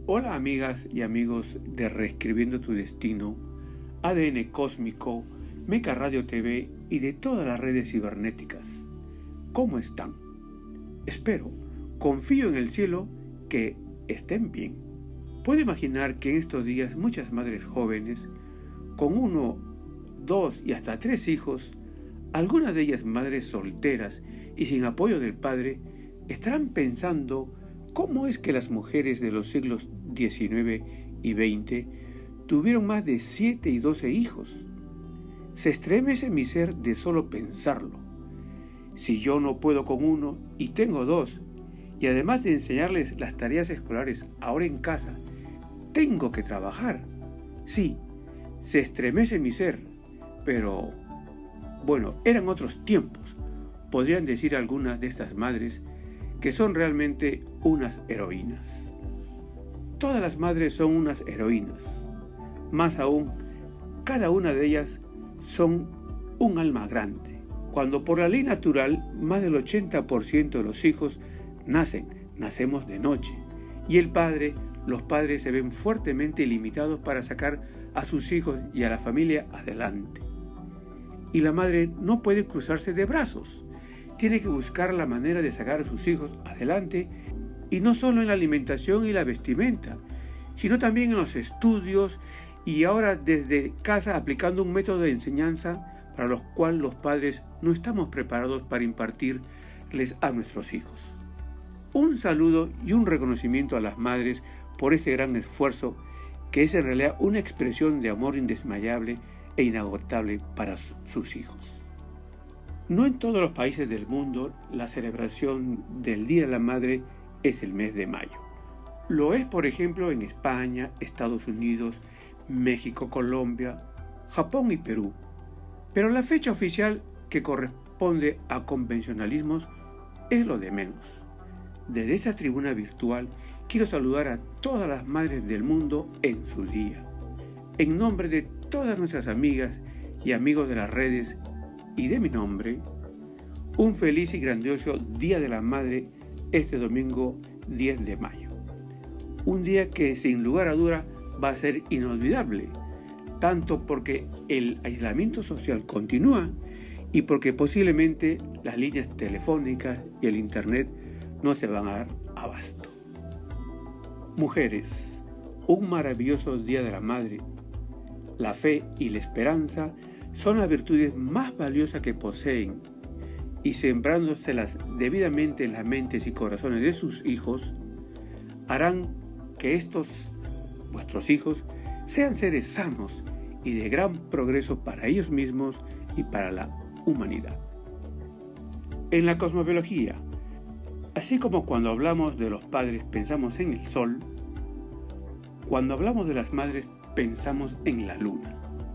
Hola amigas y amigos de Reescribiendo tu Destino, ADN Cósmico, Meca Radio TV y de todas las redes cibernéticas. ¿Cómo están? Espero, confío en el cielo que estén bien. Puedo imaginar que en estos días muchas madres jóvenes, con 1, 2 y hasta 3 hijos, algunas de ellas madres solteras y sin apoyo del padre, estarán pensando cómo es que las mujeres de los siglos XIX y XX tuvieron más de 7 y 12 hijos. Se estremece mi ser de solo pensarlo. Si yo no puedo con 1 y tengo 2, y además de enseñarles las tareas escolares ahora en casa, tengo que trabajar. Sí, se estremece mi ser, pero bueno, eran otros tiempos, podrían decir algunas de estas madres que son realmente unas heroínas. Todas las madres son unas heroínas. Más aún, cada una de ellas son un alma grande. Cuando por la ley natural, más del 80% de los hijos nacemos de noche. Y los padres se ven fuertemente limitados para sacar a sus hijos y a la familia adelante. Y la madre no puede cruzarse de brazos. Tiene que buscar la manera de sacar a sus hijos adelante, y no solo en la alimentación y la vestimenta, sino también en los estudios y ahora desde casa aplicando un método de enseñanza para los cuales los padres no estamos preparados para impartirles a nuestros hijos. Un saludo y un reconocimiento a las madres por este gran esfuerzo que es en realidad una expresión de amor indesmayable e inagotable para sus hijos. No en todos los países del mundo la celebración del Día de la Madre es el mes de mayo. Lo es, por ejemplo, en España, Estados Unidos, México, Colombia, Japón y Perú. Pero la fecha oficial que corresponde a convencionalismos es lo de menos. Desde esta tribuna virtual quiero saludar a todas las madres del mundo en su día. En nombre de todas nuestras amigas y amigos de las redes y de mi nombre, un feliz y grandioso Día de la Madre este domingo 10 de mayo. Un día que sin lugar a duda va a ser inolvidable, tanto porque el aislamiento social continúa y porque posiblemente las líneas telefónicas y el internet no se van a dar abasto. Mujeres, un maravilloso Día de la Madre. La fe y la esperanza son las virtudes más valiosas que poseen, y sembrándoselas debidamente en las mentes y corazones de sus hijos, harán que estos, vuestros hijos, sean seres sanos y de gran progreso para ellos mismos y para la humanidad. En la cosmobiología, así como cuando hablamos de los padres pensamos en el sol, cuando hablamos de las madres pensamos en la luna.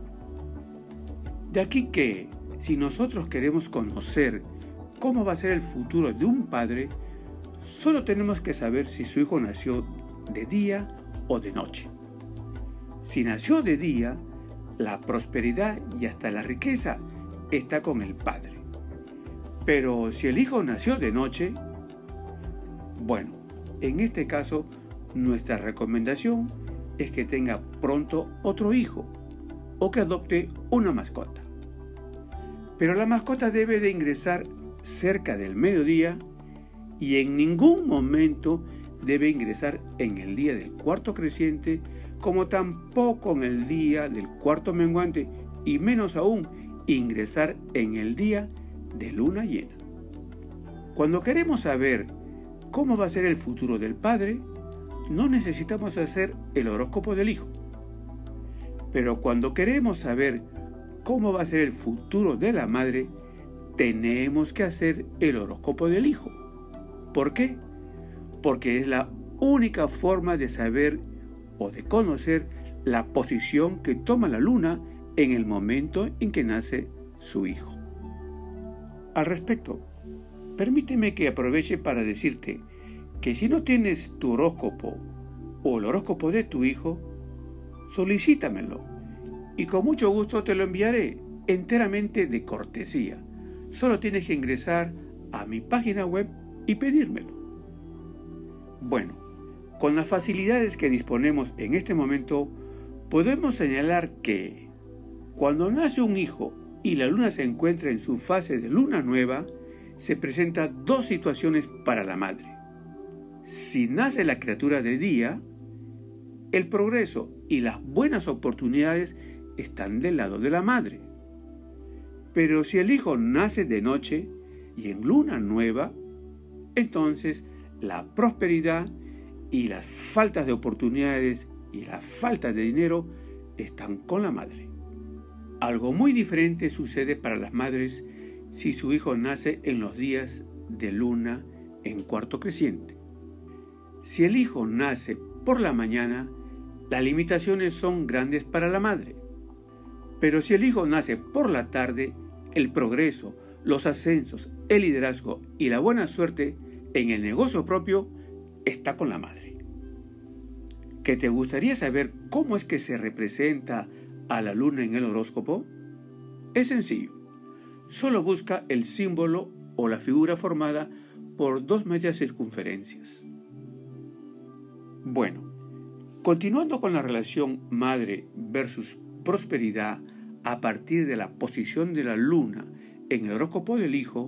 De aquí que, si nosotros queremos conocer cómo va a ser el futuro de un padre, solo tenemos que saber si su hijo nació de día o de noche. Si nació de día, la prosperidad y hasta la riqueza está con el padre. Pero si el hijo nació de noche, bueno, en este caso, nuestra recomendación es que tenga pronto otro hijo o que adopte una mascota. Pero la mascota debe de ingresar cerca del mediodía y en ningún momento debe ingresar en el día del cuarto creciente, como tampoco en el día del cuarto menguante, y menos aún ingresar en el día de luna llena. Cuando queremos saber cómo va a ser el futuro del padre, no necesitamos hacer el horóscopo del hijo. Pero cuando queremos saber cómo va a ser el futuro de la madre, tenemos que hacer el horóscopo del hijo. ¿Por qué? Porque es la única forma de saber o de conocer la posición que toma la luna en el momento en que nace su hijo. Al respecto, permíteme que aproveche para decirte que si no tienes tu horóscopo o el horóscopo de tu hijo, solicítamelo y con mucho gusto te lo enviaré enteramente de cortesía. Solo tienes que ingresar a mi página web y pedírmelo. Bueno, Con las facilidades que disponemos en este momento, podemos señalar que cuando nace un hijo y la luna se encuentra en su fase de luna nueva, se presentan dos situaciones para la madre. Si nace la criatura de día, el progreso y las buenas oportunidades están del lado de la madre. Pero si el hijo nace de noche y en luna nueva, entonces la prosperidad y las faltas de oportunidades y la falta de dinero están con la madre. Algo muy diferente sucede para las madres si su hijo nace en los días de luna en cuarto creciente. Si el hijo nace por la mañana, las limitaciones son grandes para la madre. Pero si el hijo nace por la tarde, el progreso, los ascensos, el liderazgo y la buena suerte en el negocio propio está con la madre. ¿Que te gustaría saber cómo es que se representa a la luna en el horóscopo? Es sencillo. Solo busca el símbolo o la figura formada por dos medias circunferencias. Bueno, continuando con la relación madre versus prosperidad a partir de la posición de la luna en el horóscopo del hijo,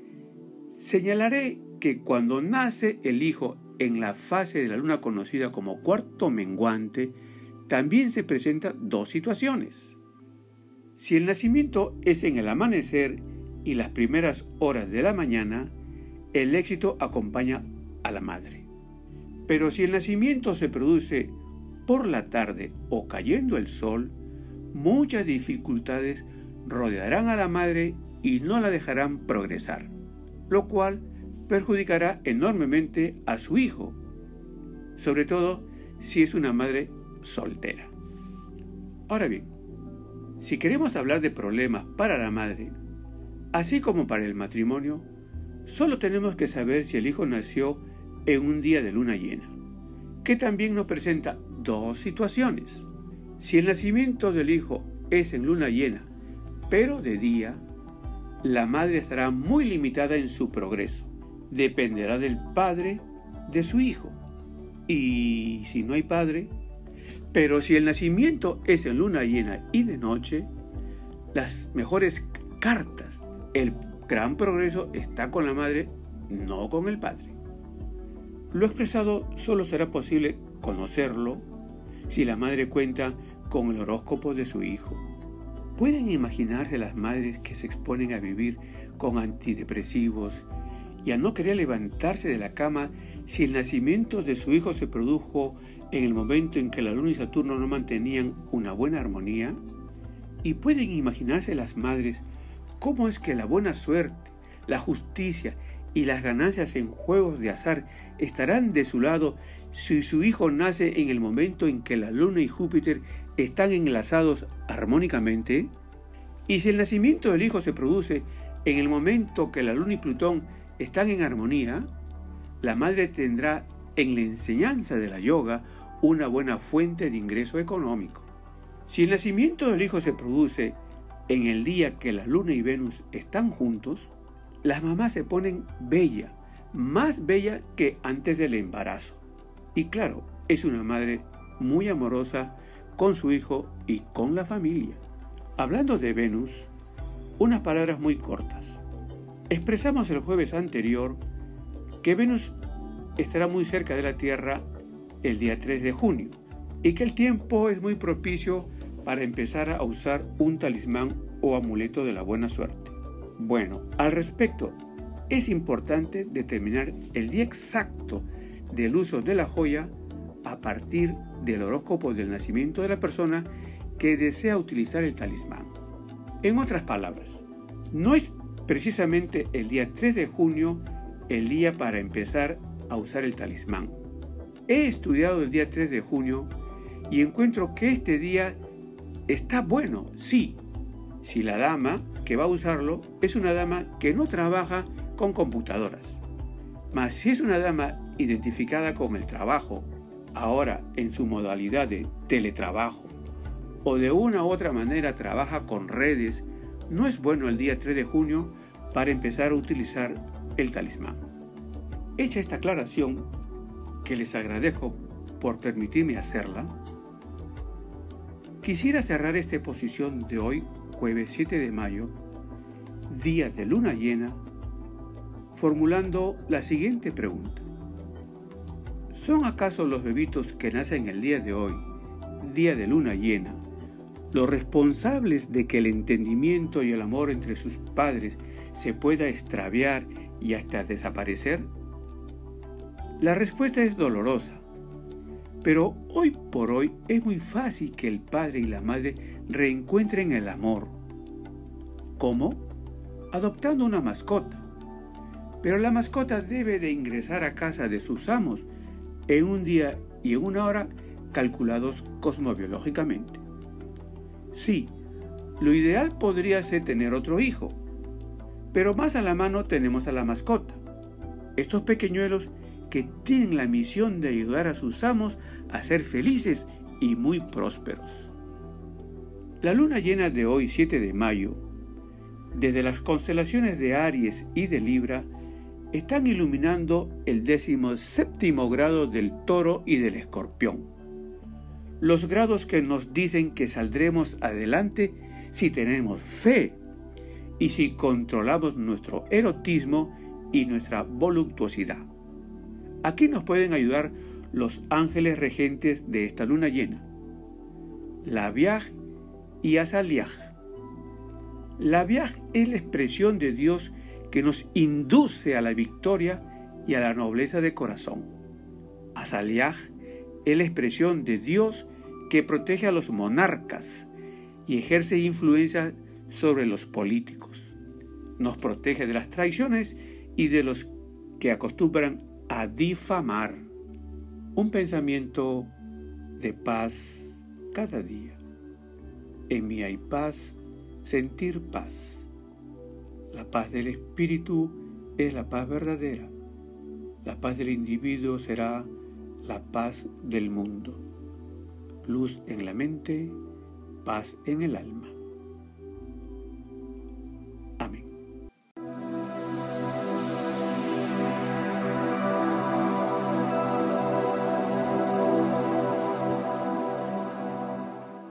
señalaré que cuando nace el hijo en la fase de la luna conocida como cuarto menguante, también se presentan dos situaciones. Si el nacimiento es en el amanecer y las primeras horas de la mañana, el éxito acompaña a la madre. Pero si el nacimiento se produce por la tarde o cayendo el sol, muchas dificultades rodearán a la madre y no la dejarán progresar, lo cual perjudicará enormemente a su hijo, sobre todo si es una madre soltera. Ahora bien, si queremos hablar de problemas para la madre, así como para el matrimonio, solo tenemos que saber si el hijo nació en un día de luna llena, que también nos presenta dos situaciones. Si el nacimiento del hijo es en luna llena, pero de día, la madre estará muy limitada en su progreso. Dependerá del padre de su hijo. Y si no hay padre, pero si el nacimiento es en luna llena y de noche, las mejores cartas, el gran progreso está con la madre, no con el padre. Lo expresado solo será posible conocerlo si la madre cuenta con el horóscopo de su hijo. ¿Pueden imaginarse las madres que se exponen a vivir con antidepresivos y a no querer levantarse de la cama si el nacimiento de su hijo se produjo en el momento en que la luna y Saturno no mantenían una buena armonía? ¿Y pueden imaginarse las madres cómo es que la buena suerte, la justicia y las ganancias en juegos de azar estarán de su lado si su hijo nace en el momento en que la luna y Júpiter están enlazados armónicamente? Y si el nacimiento del hijo se produce en el momento que la luna y Plutón están en armonía, la madre tendrá en la enseñanza de la yoga una buena fuente de ingreso económico. Si el nacimiento del hijo se produce en el día que la luna y Venus están juntos, las mamás se ponen bella, más bella que antes del embarazo. Y claro, es una madre muy amorosa con su hijo y con la familia. Hablando de Venus, unas palabras muy cortas. Expresamos el jueves anterior que Venus estará muy cerca de la Tierra el día 3 de junio y que el tiempo es muy propicio para empezar a usar un talismán o amuleto de la buena suerte. Bueno, al respecto, es importante determinar el día exacto del uso de la joya a partir del horóscopo del nacimiento de la persona que desea utilizar el talismán. En otras palabras, no es precisamente el día 3 de junio el día para empezar a usar el talismán. He estudiado el día 3 de junio y encuentro que este día está bueno, sí, si la dama que va a usarlo es una dama que no trabaja con computadoras. Mas si es una dama identificada con el trabajo, ahora en su modalidad de teletrabajo, o de una u otra manera trabaja con redes, no es bueno el día 3 de junio para empezar a utilizar el talismán. Hecha esta aclaración, que les agradezco por permitirme hacerla. Quisiera cerrar esta exposición de hoy, jueves 7 de mayo, día de luna llena, formulando la siguiente pregunta. ¿Son acaso los bebitos que nacen el día de hoy, día de luna llena, los responsables de que el entendimiento y el amor entre sus padres se pueda extraviar y hasta desaparecer? La respuesta es dolorosa, pero hoy por hoy es muy fácil que el padre y la madre reencuentren el amor. ¿Cómo? Adoptando una mascota. Pero la mascota debe de ingresar a casa de sus amos en un día y en una hora calculados cosmobiológicamente. Sí, lo ideal podría ser tener otro hijo, pero más a la mano tenemos a la mascota. Estos pequeñuelos que tienen la misión de ayudar a sus amos a ser felices y muy prósperos. La luna llena de hoy, 7 de mayo, desde las constelaciones de Aries y de Libra, están iluminando el 17º grado del Toro y del Escorpión. Los grados que nos dicen que saldremos adelante si tenemos fe y si controlamos nuestro erotismo y nuestra voluptuosidad. Aquí nos pueden ayudar los ángeles regentes de esta luna llena, Labiaj y Azaliaj. Labiaj es la expresión de Dios que nos induce a la victoria y a la nobleza de corazón. Azaliaj es la expresión de Dios que protege a los monarcas y ejerce influencia sobre los políticos. Nos protege de las traiciones y de los que acostumbran a difamar. Un pensamiento de paz cada día. En mí hay paz, sentir paz. La paz del espíritu es la paz verdadera. La paz del individuo será la paz del mundo. Luz en la mente, paz en el alma.